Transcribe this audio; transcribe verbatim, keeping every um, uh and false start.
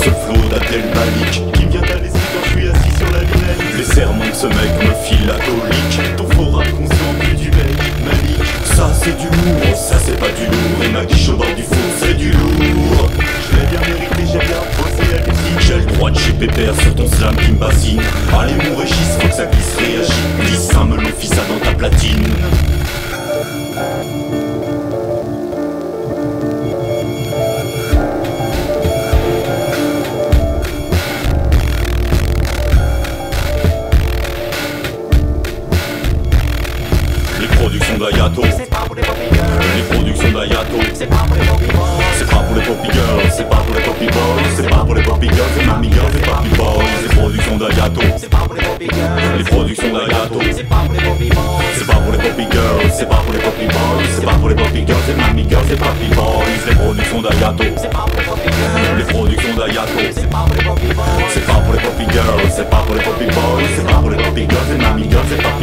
Ce flow d'Abdel Malik qui me vient à l'esprit quand je suis assis sur la lunette. Les serments de ce mec me filent la colique. Ton faux rap conscient plus du bec Malik. Ça c'est du lourd, ça c'est pas du lourd. Et ma guiche au bord du four c'est du lourd. Je l'ai bien mérité, j'ai bien bossé la musique. J'ai le droit de chez pépère sur ton slam qui me bassine. Allez mon régis, faut que ça glisse, réagit. Glisse un melon, fissa dans ta platine. D'Ayato. C'est pas pour les poppy girls. Les productions d'Ayato. C'est pas pour les poppy boys. C'est pas pour les poppy girls. C'est pas pour les poppy boys. C'est pas pour les poppy girls. C'est mamie girls. C'est poppy boys. Les productions d'Ayato. C'est pas pour les poppy girls. Les productions d'Ayato. C'est pas pour les poppy boys. C'est pas pour les poppy girls. C'est pas pour les poppy boys. C'est pas pour les poppy girls. C'est mamie girls. C'est poppy boys. Les productions d'Ayato. C'est pas pour les poppy girls. Les productions d'Ayato. C'est pas pour les poppy boys. C'est pas pour les poppy girls. C'est pas pour les poppy boys. C'est pas pour les poppy girls. C'est mamie girls. C'est